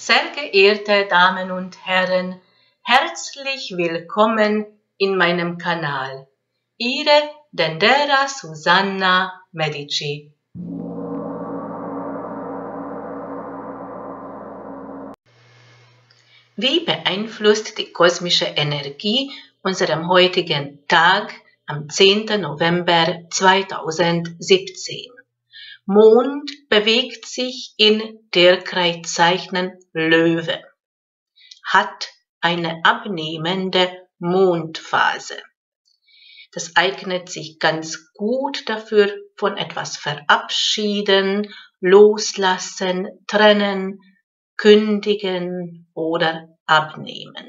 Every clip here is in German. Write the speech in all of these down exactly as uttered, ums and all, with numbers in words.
Sehr geehrte Damen und Herren, herzlich willkommen in meinem Kanal. Ihre Dendera Susanna Medici. Wie beeinflusst die kosmische Energie unseren heutigen Tag am zehnten November zweitausendsiebzehn? Mond bewegt sich in Tierkreiszeichen Löwe, hat eine abnehmende Mondphase. Das eignet sich ganz gut dafür, von etwas verabschieden, loslassen, trennen, kündigen oder abnehmen.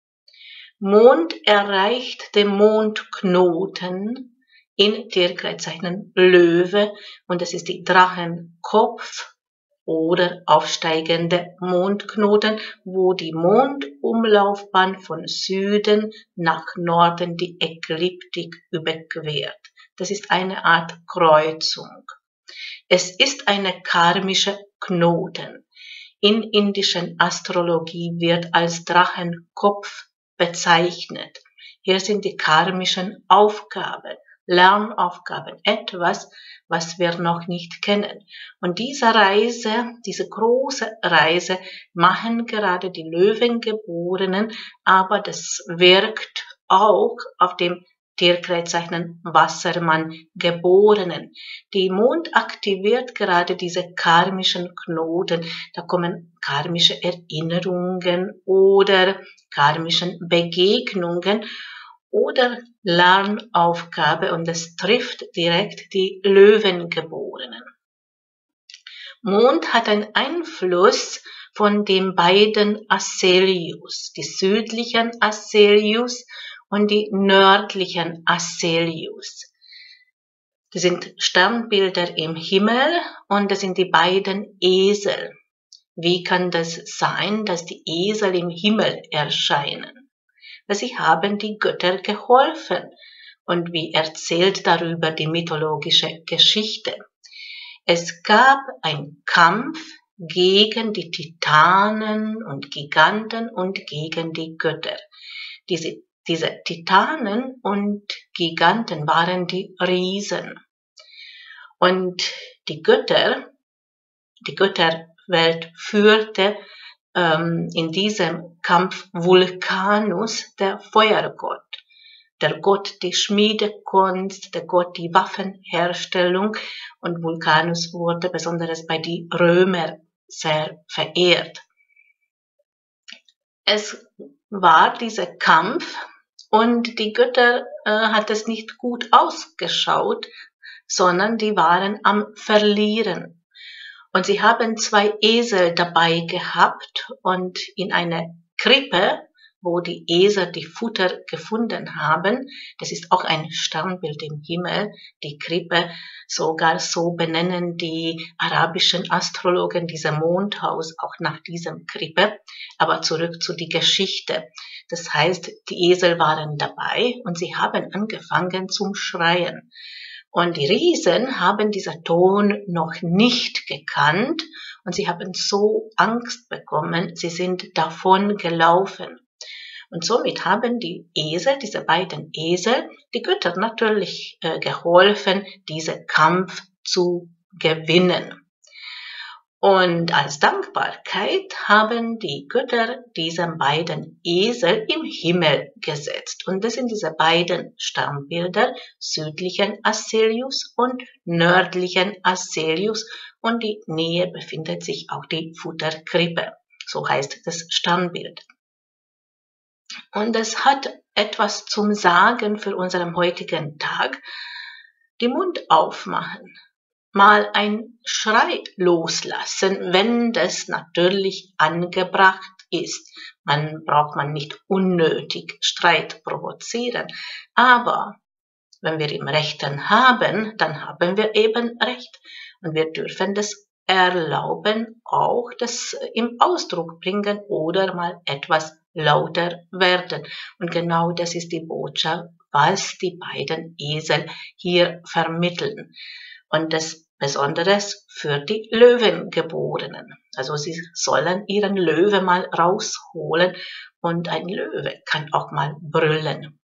Mond erreicht den Mondknoten in Tierkreiszeichen Löwe und das ist die Drachenkopf oder aufsteigende Mondknoten, wo die Mondumlaufbahn von Süden nach Norden die Ekliptik überquert. Das ist eine Art Kreuzung. Es ist eine karmische Knoten. In indischen Astrologie wird als Drachenkopf bezeichnet. Hier sind die karmischen Aufgaben, Lernaufgaben, etwas, was wir noch nicht kennen. Und diese Reise, diese große Reise machen gerade die Löwengeborenen, aber das wirkt auch auf dem Tierkreiszeichen Wassermann Geborenen. Die Mond aktiviert gerade diese karmischen Knoten. Da kommen karmische Erinnerungen oder karmischen Begegnungen oder Lernaufgabe und es trifft direkt die Löwengeborenen. Mond hat einen Einfluss von den beiden Ascelius, die südlichen Ascelius und die nördlichen Ascelius. Das sind Sternbilder im Himmel und das sind die beiden Esel. Wie kann das sein, dass die Esel im Himmel erscheinen? Sie haben die Götter geholfen. Und wie erzählt darüber die mythologische Geschichte? Es gab einen Kampf gegen die Titanen und Giganten und gegen die Götter. Diese, diese Titanen und Giganten waren die Riesen. Und die Götter, die Götterwelt führte ähm, in diesem Kampf Vulcanus, der Feuergott. Der Gott die Schmiedekunst, der Gott die Waffenherstellung und Vulcanus wurde besonders bei den Römern sehr verehrt. Es war dieser Kampf und die Götter äh, hat es nicht gut ausgeschaut, sondern die waren am Verlieren. Und sie haben zwei Esel dabei gehabt und in einer Krippe, wo die Esel die Futter gefunden haben, das ist auch ein Sternbild im Himmel, die Krippe, sogar so benennen die arabischen Astrologen diese Mondhaus auch nach diesem Krippe. Aber zurück zu die Geschichte. Das heißt, die Esel waren dabei und sie haben angefangen zum Schreien. Und die Riesen haben diesen Ton noch nicht gekannt und sie haben so Angst bekommen, sie sind davon gelaufen. Und somit haben die Esel, diese beiden Esel, die Götter natürlich äh, geholfen, diesen Kampf zu gewinnen. Und als Dankbarkeit haben die Götter diesen beiden Esel im Himmel gesetzt. Und das sind diese beiden Sternbilder, südlichen Ascelius und nördlichen Ascelius. Und die Nähe befindet sich auch die Futterkrippe. So heißt das Sternbild. Und es hat etwas zum Sagen für unseren heutigen Tag. Den Mund aufmachen. Mal ein Schrei loslassen, wenn das natürlich angebracht ist. Man braucht man nicht unnötig Streit provozieren. Aber wenn wir im Rechten haben, dann haben wir eben Recht. Und wir dürfen das erlauben, auch das im Ausdruck bringen oder mal etwas lauter werden. Und genau das ist die Botschaft, was die beiden Esel hier vermitteln. Und das Besonderes für die Löwengeborenen. Also sie sollen ihren Löwe mal rausholen und ein Löwe kann auch mal brüllen.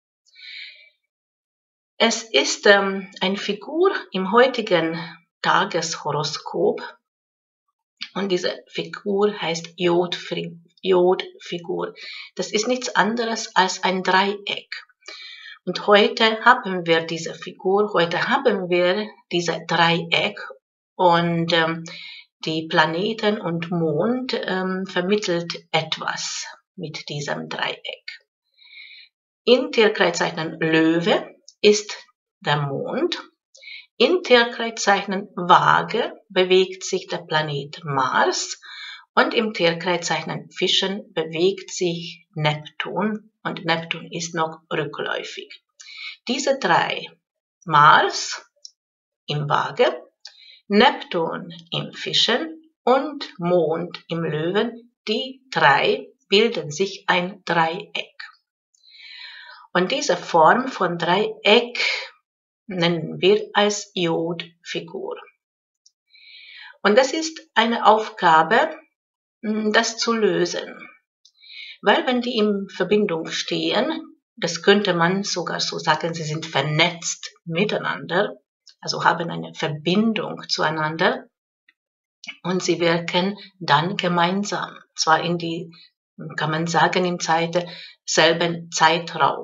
Es ist ähm, eine Figur im heutigen Tageshoroskop und diese Figur heißt Jodfigur. Das ist nichts anderes als ein Dreieck. Und heute haben wir diese Figur, heute haben wir diese Dreieck und ähm, die Planeten und Mond ähm, vermittelt etwas mit diesem Dreieck. In Tierkreiszeichen Löwe ist der Mond. In Tierkreiszeichen Waage bewegt sich der Planet Mars und im Tierkreiszeichen Fischen bewegt sich Neptun und Neptun ist noch rückläufig. Diese drei, Mars im Waage, Neptun im Fischen und Mond im Löwen, die drei bilden sich ein Dreieck. Und diese Form von Dreieck nennen wir als Jodfigur. Und das ist eine Aufgabe, das zu lösen. Weil wenn die in Verbindung stehen, das könnte man sogar so sagen, sie sind vernetzt miteinander, also haben eine Verbindung zueinander und sie wirken dann gemeinsam, zwar in die, kann man sagen, im Zeit, selben Zeitraum.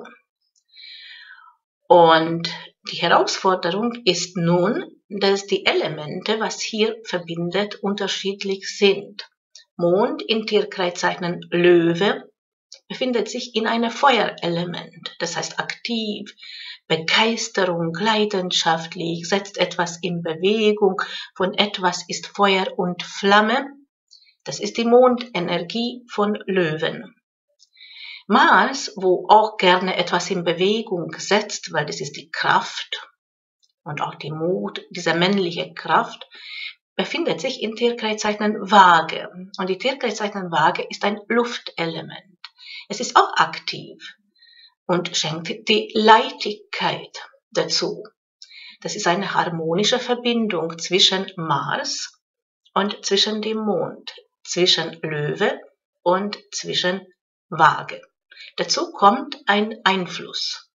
Und die Herausforderung ist nun, dass die Elemente, was hier verbindet, unterschiedlich sind. Mond in Tierkreiszeichen Löwe befindet sich in einem Feuerelement, das heißt aktiv, Begeisterung, leidenschaftlich, setzt etwas in Bewegung, von etwas ist Feuer und Flamme. Das ist die Mondenergie von Löwen. Mars, wo auch gerne etwas in Bewegung setzt, weil das ist die Kraft und auch die Mut, diese männliche Kraft, befindet sich in Tierkreiszeichen Waage. Und die Tierkreiszeichen Waage ist ein Luftelement. Es ist auch aktiv und schenkt die Leichtigkeit dazu. Das ist eine harmonische Verbindung zwischen Mars und zwischen dem Mond, zwischen Löwe und zwischen Waage. Dazu kommt ein Einfluss,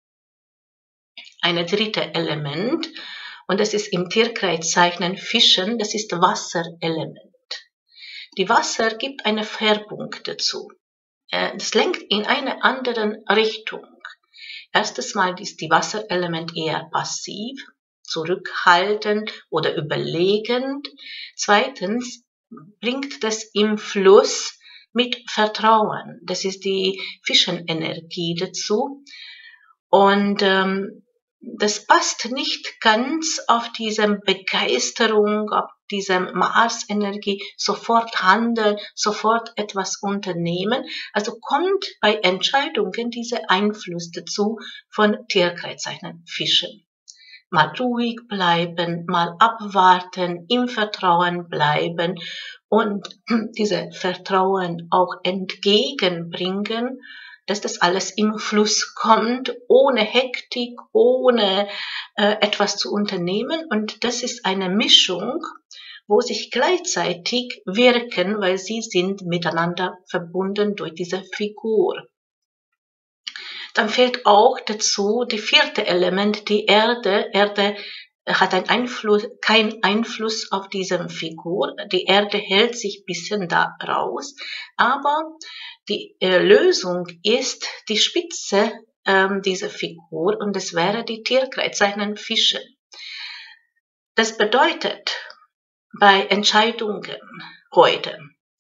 ein drittes Element, und das ist im Tierkreiszeichen Fischen, das ist Wasserelement. Die Wasser gibt eine Färbung dazu. Das lenkt in eine andere Richtung. Erstes Mal ist die Wasserelement eher passiv, zurückhaltend oder überlegend. Zweitens bringt das im Fluss mit Vertrauen. Das ist die Fischenenergie dazu. Und ähm, das passt nicht ganz auf diese Begeisterung, auf diese Mars-Energie, sofort handeln, sofort etwas unternehmen. Also kommt bei Entscheidungen dieser Einfluss dazu von Tierkreiszeichen Fischen. Mal ruhig bleiben, mal abwarten, im Vertrauen bleiben und diese Vertrauen auch entgegenbringen, dass das alles im Fluss kommt, ohne Hektik, ohne äh, etwas zu unternehmen. Und das ist eine Mischung, wo sich gleichzeitig wirken, weil sie sind miteinander verbunden durch diese Figur. Dann fehlt auch dazu die vierte Element, die Erde. Erde hat einen Einfluss, keinen Einfluss auf diese Figur. Die Erde hält sich ein bisschen da raus, aber die äh, Lösung ist die Spitze ähm, dieser Figur und das wäre die Tierkreiszeichen Fische. Das bedeutet, bei Entscheidungen heute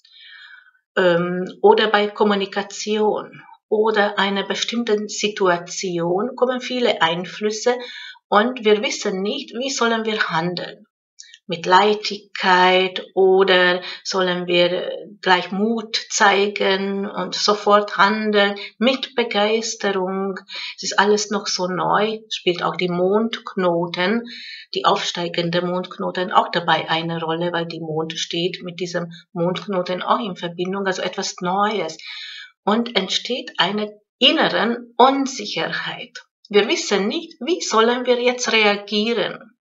ähm, oder bei Kommunikation oder einer bestimmten Situation kommen viele Einflüsse und wir wissen nicht, wie sollen wir handeln. Mit Leichtigkeit oder sollen wir gleich Mut zeigen und sofort handeln mit Begeisterung. Es ist alles noch so neu, spielt auch die Mondknoten, die aufsteigende Mondknoten auch dabei eine Rolle, weil die Mond steht mit diesem Mondknoten auch in Verbindung, also etwas Neues. Und entsteht eine innere Unsicherheit. Wir wissen nicht, wie sollen wir jetzt reagieren.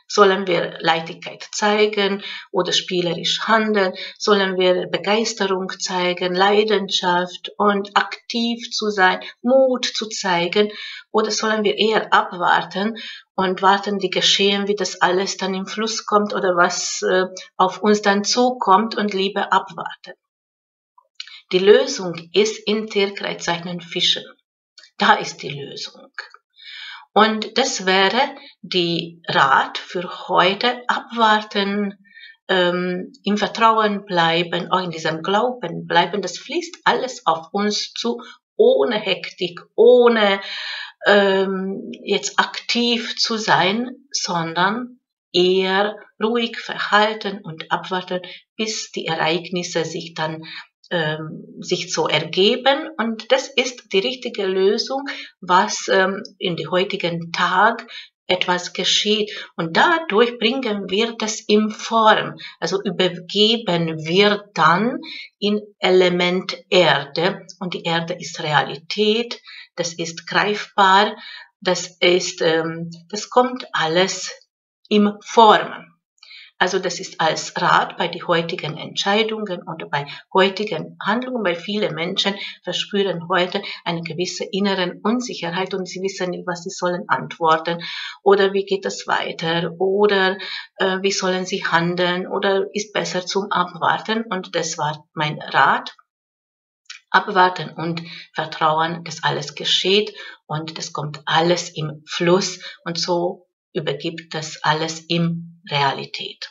Sollen wir Leichtigkeit zeigen oder spielerisch handeln? Sollen wir Begeisterung zeigen, Leidenschaft und aktiv zu sein, Mut zu zeigen? Oder sollen wir eher abwarten und warten, wie geschehen, wie das alles dann im Fluss kommt oder was äh, auf uns dann zukommt und lieber abwarten? Die Lösung ist in Tierkreiszeichen Fischen. Da ist die Lösung. Und das wäre die Rat für heute: abwarten, ähm, im Vertrauen bleiben, auch in diesem Glauben bleiben. Das fließt alles auf uns zu, ohne Hektik, ohne ähm, jetzt aktiv zu sein, sondern eher ruhig verhalten und abwarten, bis die Ereignisse sich dann ähm, sich so ergeben. Und das ist die richtige Lösung, was ähm, in den heutigen Tag etwas geschieht. Und dadurch bringen wir das in Form, also übergeben wir dann in Element Erde. Und die Erde ist Realität, das ist greifbar, das ist, ähm, das kommt alles in Form. Also das ist als Rat bei den heutigen Entscheidungen oder bei heutigen Handlungen, weil viele Menschen verspüren heute eine gewisse innere Unsicherheit und sie wissen nicht, was sie sollen antworten oder wie geht es weiter oder äh, wie sollen sie handeln oder ist besser zum Abwarten. Und das war mein Rat. Abwarten und vertrauen, dass alles geschieht und das kommt alles im Fluss und so übergibt das alles in Realität.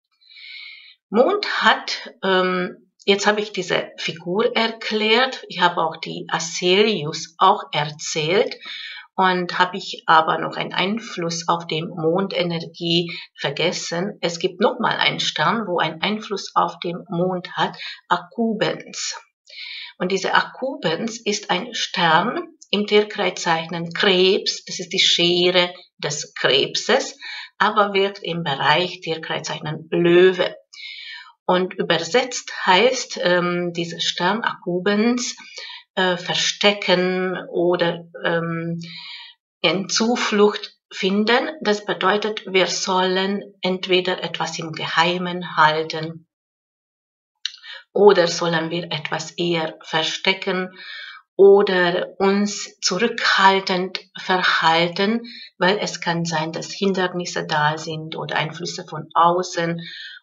Mond hat, ähm, jetzt habe ich diese Figur erklärt, ich habe auch die Asterius auch erzählt und habe ich aber noch einen Einfluss auf die Mondenergie vergessen. Es gibt nochmal einen Stern, wo einen Einfluss auf den Mond hat, Akkubens. Und diese Akkubens ist ein Stern im Tierkreiszeichen Krebs, das ist die Schere des Krebses, aber wirkt im Bereich Tierkreiszeichen Löwe. Und übersetzt heißt ähm, dieser Stern Akkubens äh, verstecken oder ähm, in Zuflucht finden. Das bedeutet, wir sollen entweder etwas im Geheimen halten oder sollen wir etwas eher verstecken oder uns zurückhaltend verhalten, weil es kann sein, dass Hindernisse da sind oder Einflüsse von außen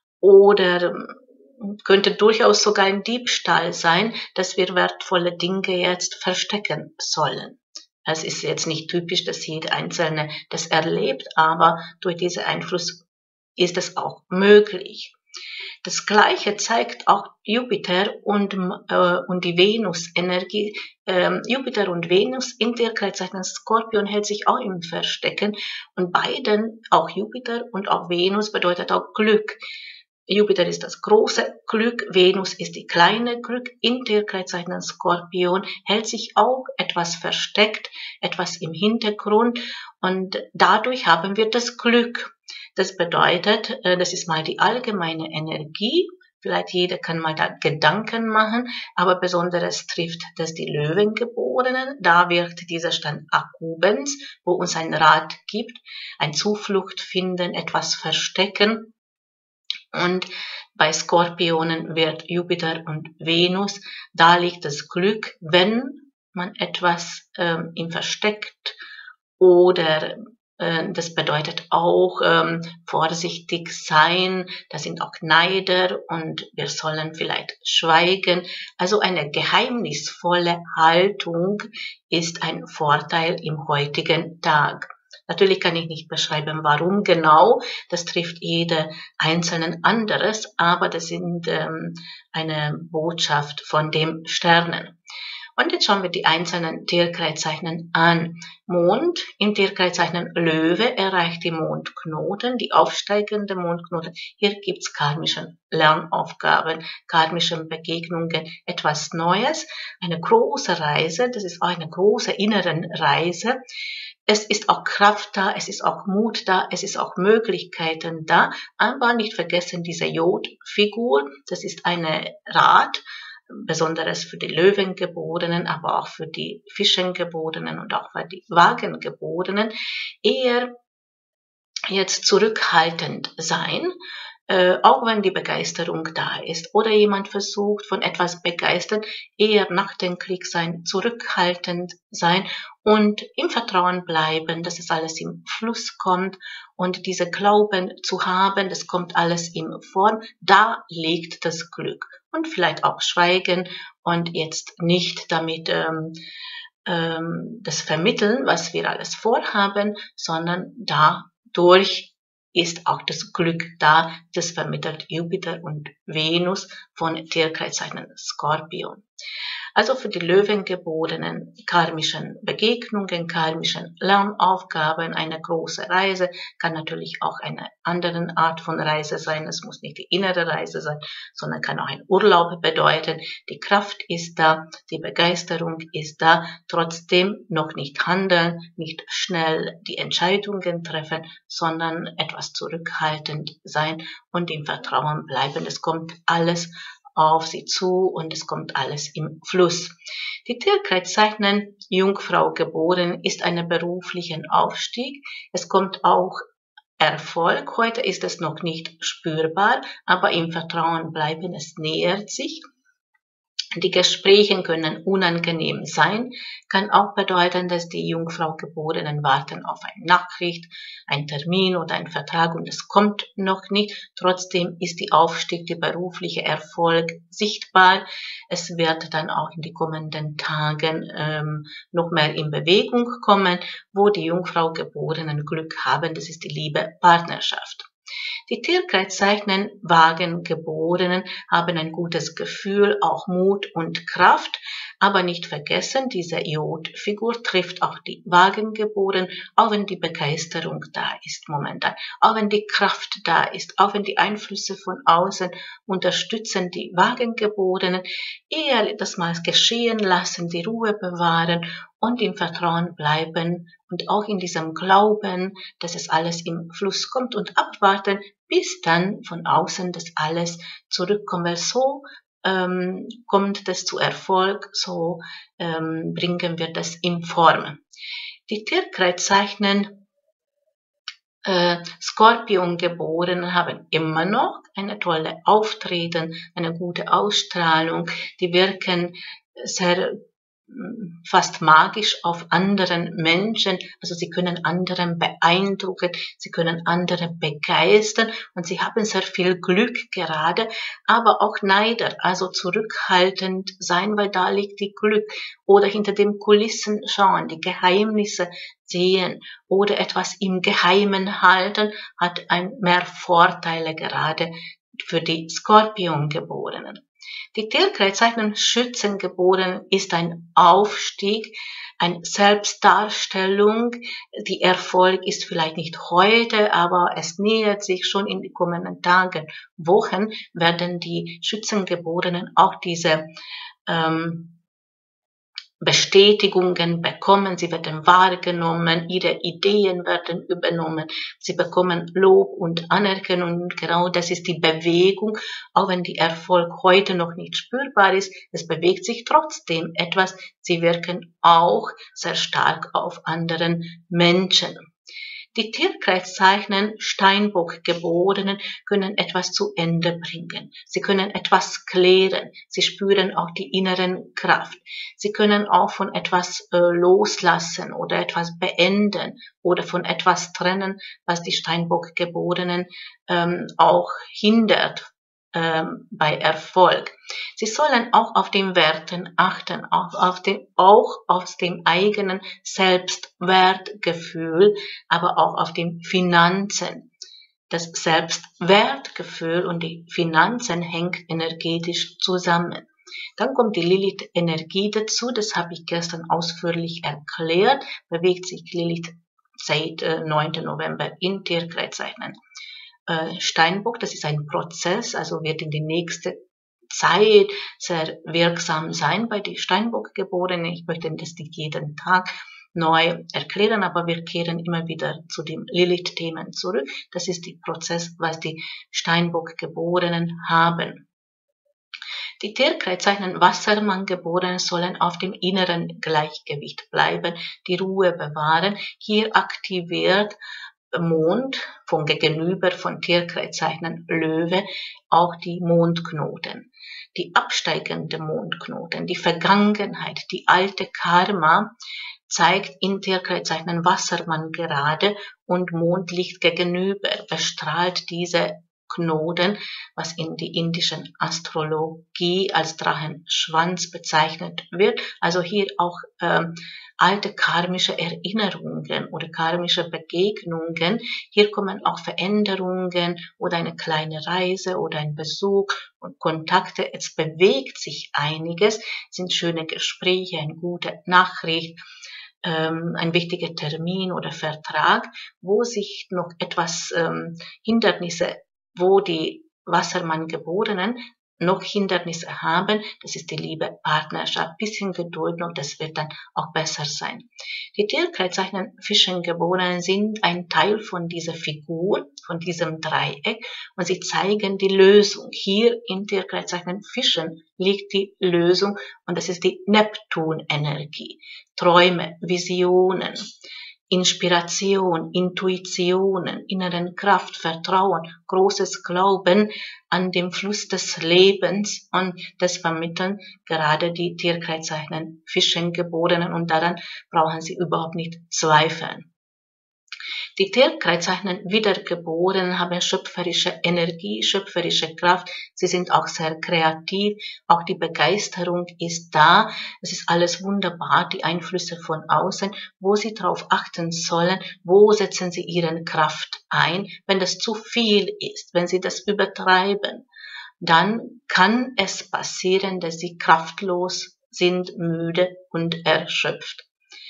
oder könnte durchaus sogar ein Diebstahl sein, dass wir wertvolle Dinge jetzt verstecken sollen. Es ist jetzt nicht typisch, dass jeder Einzelne das erlebt, aber durch diesen Einfluss ist es auch möglich. Das Gleiche zeigt auch Jupiter und, äh, und die Venus-Energie. Ähm, Jupiter und Venus in der Tierkreiszeichen Skorpion hält sich auch im Verstecken und beiden, auch Jupiter und auch Venus, bedeutet auch Glück. Jupiter ist das große Glück, Venus ist die kleine Glück. In der Tierkreiszeichen Skorpion hält sich auch etwas versteckt, etwas im Hintergrund und dadurch haben wir das Glück. Das bedeutet, das ist mal die allgemeine Energie. Vielleicht jeder kann mal da Gedanken machen, aber besonders trifft das die Löwengeborenen. Da wirkt dieser Stern Akkubens, wo uns ein Rat gibt, ein Zuflucht finden, etwas verstecken. Und bei Skorpionen wird Jupiter und Venus, da liegt das Glück, wenn man etwas ähm, im Versteckt oder das bedeutet auch ähm, vorsichtig sein, das sind auch Neider und wir sollen vielleicht schweigen. Also eine geheimnisvolle Haltung ist ein Vorteil im heutigen Tag. Natürlich kann ich nicht beschreiben, warum genau, das trifft jeder Einzelnen anderes, aber das sind ähm, eine Botschaft von dem Sternen. Und jetzt schauen wir die einzelnen Tierkreiszeichen an. Mond im Tierkreiszeichen Löwe erreicht die Mondknoten, die aufsteigende Mondknoten. Hier gibt's karmische Lernaufgaben, karmische Begegnungen, etwas Neues, eine große Reise, das ist auch eine große innere Reise. Es ist auch Kraft da, es ist auch Mut da, es ist auch Möglichkeiten da, aber nicht vergessen diese Jodfigur, das ist eine Rat, besonders für die Löwengeborenen, aber auch für die Fischengeborenen und auch für die Wagengeborenen, eher jetzt zurückhaltend sein, äh, auch wenn die Begeisterung da ist. Oder jemand versucht, von etwas begeistert, eher nach dem Krieg sein, zurückhaltend sein und im Vertrauen bleiben, dass es alles im Fluss kommt und diese Glauben zu haben, das kommt alles in Form, da liegt das Glück. Und vielleicht auch schweigen und jetzt nicht damit ähm, ähm, das vermitteln, was wir alles vorhaben, sondern dadurch ist auch das Glück da, das vermittelt Jupiter und Venus von Tierkreiszeichen Skorpion. Also für die Löwengeborenen karmischen Begegnungen, karmischen Lernaufgaben, eine große Reise, kann natürlich auch eine andere Art von Reise sein. Es muss nicht die innere Reise sein, sondern kann auch ein Urlaub bedeuten. Die Kraft ist da, die Begeisterung ist da, trotzdem noch nicht handeln, nicht schnell die Entscheidungen treffen, sondern etwas zurückhaltend sein und im Vertrauen bleiben. Es kommt alles auf sie zu und es kommt alles im Fluss. Die Tierkreiszeichen Jungfrau geboren ist ein beruflichen Aufstieg. Es kommt auch Erfolg. Heute ist es noch nicht spürbar, aber im Vertrauen bleiben, es nähert sich. Die Gespräche können unangenehm sein, kann auch bedeuten, dass die Jungfrau Geborenen warten auf eine Nachricht, einen Termin oder einen Vertrag und es kommt noch nicht. Trotzdem ist die Aufstieg, der berufliche Erfolg sichtbar. Es wird dann auch in die kommenden Tagen ähm, noch mehr in Bewegung kommen, wo die Jungfrau Geborenen Glück haben. Das ist die Liebe, Partnerschaft. Die Tierkreiszeichen Wagengeborenen haben ein gutes Gefühl, auch Mut und Kraft, aber nicht vergessen, diese Jodfigur trifft auch die Wagengeborenen, auch wenn die Begeisterung da ist momentan, auch wenn die Kraft da ist, auch wenn die Einflüsse von außen unterstützen die Wagengeborenen, eher das mal geschehen lassen, die Ruhe bewahren und im Vertrauen bleiben und auch in diesem Glauben, dass es alles im Fluss kommt und abwarten, bis dann von außen das alles zurückkommt, weil so ähm, kommt es zu Erfolg, so ähm, bringen wir das in Form. Die Tierkreiszeichen äh, Skorpion geboren haben immer noch eine tolle Auftreten, eine gute Ausstrahlung, die wirken sehr fast magisch auf anderen Menschen, also sie können anderen beeindrucken, sie können andere begeistern und sie haben sehr viel Glück gerade, aber auch Neider, also zurückhaltend sein, weil da liegt die Glück oder hinter den Kulissen schauen, die Geheimnisse sehen oder etwas im Geheimen halten, hat ein mehr Vorteile gerade für die Skorpiongeborenen. Die Tierkreiszeichen Schützengeboren ist ein Aufstieg, eine Selbstdarstellung. Die Erfolg ist vielleicht nicht heute, aber es nähert sich schon in den kommenden Tagen, Wochen werden die Schützengeborenen auch diese ähm, Bestätigungen bekommen, sie werden wahrgenommen, ihre Ideen werden übernommen, sie bekommen Lob und Anerkennung und genau das ist die Bewegung, auch wenn der Erfolg heute noch nicht spürbar ist, es bewegt sich trotzdem etwas, sie wirken auch sehr stark auf anderen Menschen. Die Tierkreiszeichen Steinbock-Geborenen können etwas zu Ende bringen. Sie können etwas klären. Sie spüren auch die inneren Kraft. Sie können auch von etwas äh, loslassen oder etwas beenden oder von etwas trennen, was die Steinbock-Geborenen ähm, auch hindert ähm, bei Erfolg. Sie sollen auch auf den Werten achten, auch auf den, auch auf dem eigenen Selbstwertgefühl, aber auch auf den Finanzen. Das Selbstwertgefühl und die Finanzen hängt energetisch zusammen. Dann kommt die Lilith-Energie dazu, das habe ich gestern ausführlich erklärt, bewegt sich Lilith seit äh, neunten November in Tierkreiszeichen Steinbock, das ist ein Prozess, also wird in die nächste Zeit sehr wirksam sein bei den Steinbock-Geborenen. Ich möchte das nicht jeden Tag neu erklären, aber wir kehren immer wieder zu den Lilith-Themen zurück. Das ist der Prozess, was die Steinbock-Geborenen haben. Die Tierkreiszeichen Wassermann-Geborenen sollen auf dem inneren Gleichgewicht bleiben, die Ruhe bewahren. Hier aktiviert Mond vom Gegenüber von Tierkreiszeichen Löwe auch die Mondknoten, die absteigende Mondknoten, die Vergangenheit, die alte Karma zeigt in Tierkreiszeichen Wassermann gerade und Mondlicht gegenüber, bestrahlt diese Knoten, was in die indischen Astrologie als Drachenschwanz bezeichnet wird. Also hier auch ähm, alte karmische Erinnerungen oder karmische Begegnungen. Hier kommen auch Veränderungen oder eine kleine Reise oder ein Besuch und Kontakte. Es bewegt sich einiges, sind schöne Gespräche, eine gute Nachricht, ähm, ein wichtiger Termin oder Vertrag, wo sich noch etwas ähm, Hindernisse, wo die Wassermann-Geborenen noch Hindernisse haben, das ist die Liebe, Partnerschaft, bisschen Geduld und das wird dann auch besser sein. Die Tierkreiszeichen Fischengeborenen sind ein Teil von dieser Figur, von diesem Dreieck und sie zeigen die Lösung. Hier in Tierkreiszeichen Fischen liegt die Lösung und das ist die Neptun-Energie. Träume, Visionen, Inspiration, Intuitionen, inneren Kraft, Vertrauen, großes Glauben an den Fluss des Lebens und das vermitteln gerade die Tierkreiszeichen Fischengeborenen und daran brauchen sie überhaupt nicht zweifeln. Die Tierkreiszeichen Wiedergeborenen haben schöpferische Energie, schöpferische Kraft. Sie sind auch sehr kreativ. Auch die Begeisterung ist da. Es ist alles wunderbar, die Einflüsse von außen, wo sie darauf achten sollen, wo setzen sie ihre Kraft ein. Wenn das zu viel ist, wenn sie das übertreiben, dann kann es passieren, dass sie kraftlos sind, müde und erschöpft.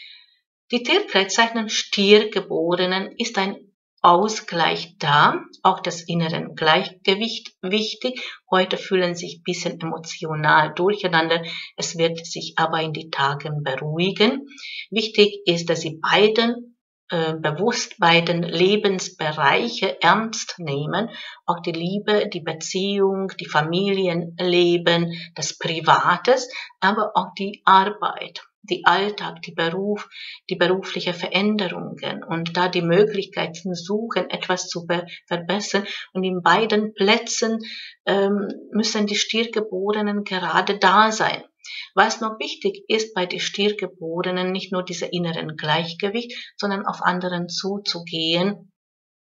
Die Tierkreiszeichen Stiergeborenen ist ein Ausgleich da, auch das innere Gleichgewicht wichtig. Heute fühlen sich ein bisschen emotional durcheinander, es wird sich aber in die Tagen beruhigen. Wichtig ist, dass sie beiden äh, bewusst beiden Lebensbereiche ernst nehmen, auch die Liebe, die Beziehung, die Familienleben, das Privates, aber auch die Arbeit. Die Alltag, die Beruf, die berufliche Veränderungen und da die Möglichkeiten suchen, etwas zu verbessern. Und in beiden Plätzen ähm, müssen die Stiergeborenen gerade da sein. Was noch wichtig ist bei den Stiergeborenen, nicht nur dieser inneren Gleichgewicht, sondern auf anderen zuzugehen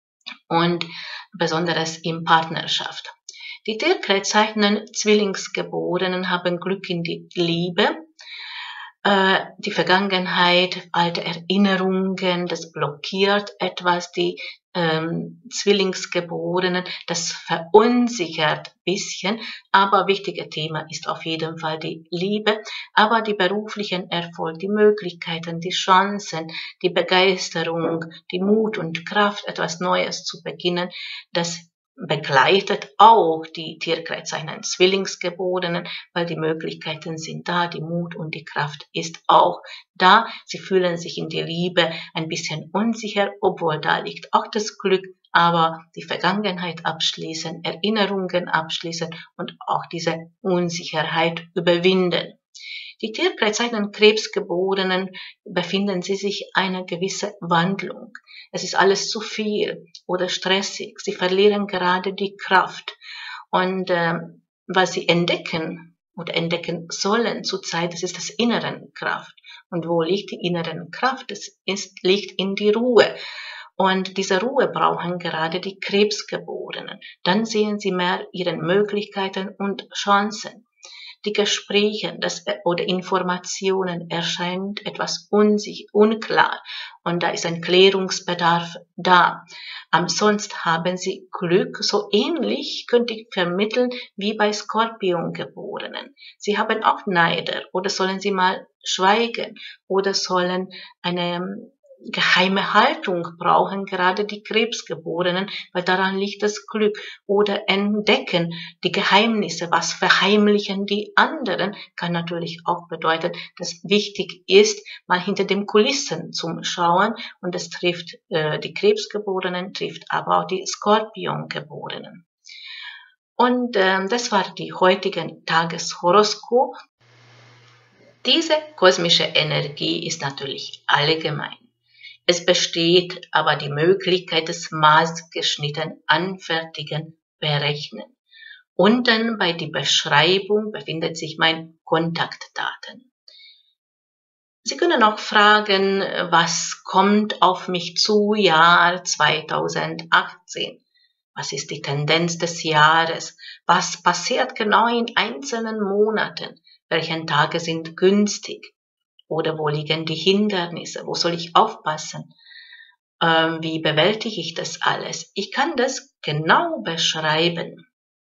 und besonders in Partnerschaft. Die Tierkreiszeichen Zwillingsgeborenen haben Glück in die Liebe. Die Vergangenheit, alte Erinnerungen, das blockiert etwas, die ähm, Zwillingsgeborenen, das verunsichert ein bisschen, aber wichtiges Thema ist auf jeden Fall die Liebe, aber die beruflichen Erfolg, die Möglichkeiten, die Chancen, die Begeisterung, die Mut und Kraft, etwas Neues zu beginnen, das begleitet auch die Tierkreiszeichen Zwillingsgeborenen, weil die Möglichkeiten sind da, die Mut und die Kraft ist auch da. Sie fühlen sich in der Liebe ein bisschen unsicher, obwohl da liegt auch das Glück, aber die Vergangenheit abschließen, Erinnerungen abschließen und auch diese Unsicherheit überwinden. Die Tierkreiszeichen Krebsgeborenen befinden sie sich einer gewissen Wandlung. Es ist alles zu viel oder stressig. Sie verlieren gerade die Kraft. Und äh, was sie entdecken oder entdecken sollen zurzeit, das ist das innere Kraft. Und wo liegt die innere Kraft? Das ist, liegt in die Ruhe. Und diese Ruhe brauchen gerade die Krebsgeborenen. Dann sehen sie mehr ihre Möglichkeiten und Chancen. Die Gespräche das, oder Informationen erscheint etwas unsich, unklar und da ist ein Klärungsbedarf da. Ansonsten haben sie Glück, so ähnlich könnte ich vermitteln wie bei Skorpiongeborenen. Sie haben auch Neider oder sollen sie mal schweigen oder sollen eine geheime Haltung brauchen gerade die Krebsgeborenen, weil daran liegt das Glück. Oder entdecken die Geheimnisse, was verheimlichen die anderen, kann natürlich auch bedeuten, dass wichtig ist, mal hinter den Kulissen zum Schauen und das trifft äh, die Krebsgeborenen, trifft aber auch die Skorpiongeborenen. Und äh, das war die heutige Tageshoroskop. Diese kosmische Energie ist natürlich allgemein. Es besteht aber die Möglichkeit des maßgeschnitten Anfertigen berechnen. Unten bei der Beschreibung befindet sich mein Kontaktdaten. Sie können auch fragen, was kommt auf mich zu Jahr zweitausendachtzehn? Was ist die Tendenz des Jahres? Was passiert genau in einzelnen Monaten? Welche Tage sind günstig? Oder wo liegen die Hindernisse? Wo soll ich aufpassen? Ähm, wie bewältige ich das alles? Ich kann das genau beschreiben.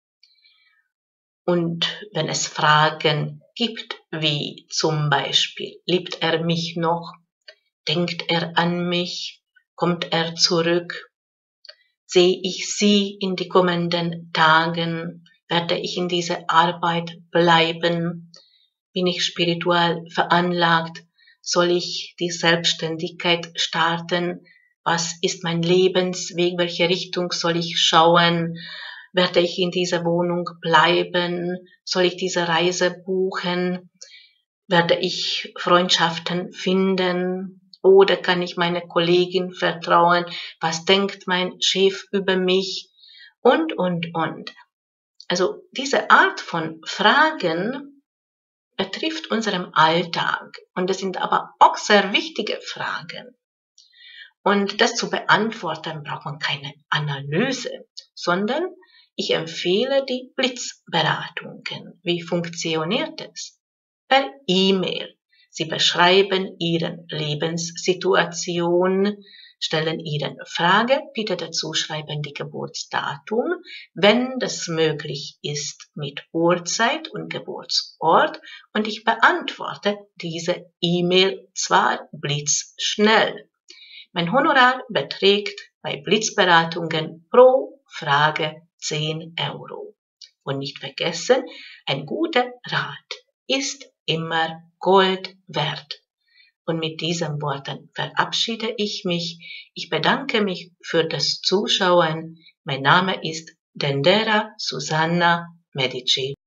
Und wenn es Fragen gibt, wie zum Beispiel, liebt er mich noch? Denkt er an mich? Kommt er zurück? Sehe ich sie in die kommenden Tagen? Werde ich in dieser Arbeit bleiben? Bin ich spirituell veranlagt? Soll ich die Selbstständigkeit starten? Was ist mein Lebensweg? Welche Richtung soll ich schauen? Werde ich in dieser Wohnung bleiben? Soll ich diese Reise buchen? Werde ich Freundschaften finden? Oder kann ich meiner Kollegin vertrauen? Was denkt mein Chef über mich? Und, und, und. Also diese Art von Fragen betrifft unseren Alltag. Und das sind aber auch sehr wichtige Fragen. Und das zu beantworten braucht man keine Analyse, sondern ich empfehle die Blitzberatungen. Wie funktioniert es? Per E-Mail. Sie beschreiben Ihre Lebenssituation, stellen Ihre Frage, bitte dazu schreiben die Geburtsdatum, wenn das möglich ist mit Uhrzeit und Geburtsort, und ich beantworte diese E-Mail zwar blitzschnell. Mein Honorar beträgt bei Blitzberatungen pro Frage zehn Euro. Und nicht vergessen, ein guter Rat ist immer Gold wert. Und mit diesen Worten verabschiede ich mich. Ich bedanke mich für das Zuschauen. Mein Name ist Dendera Susanna Medici.